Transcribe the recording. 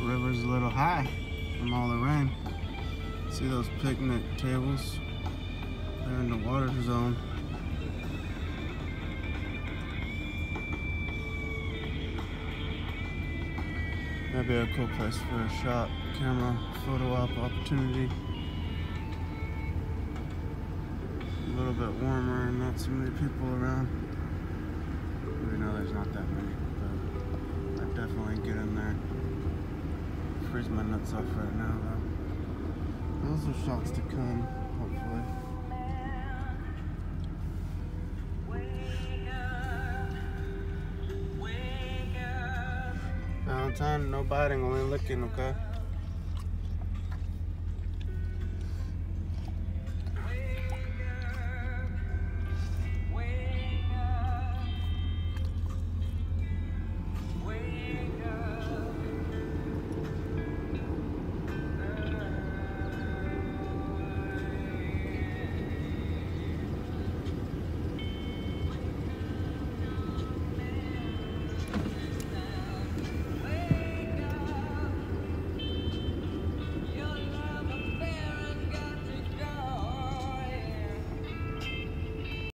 river's a little high from all the rain. See those picnic tables? They're in the water zone. That'd be a cool place for a shot, camera, photo op opportunity. A little bit warmer and not so many people around. Even though there's not that many, but I'd definitely get in there. Freeze my nuts off right now though. Those are shots to come, hopefully. Valentine, no biting, only licking, okay?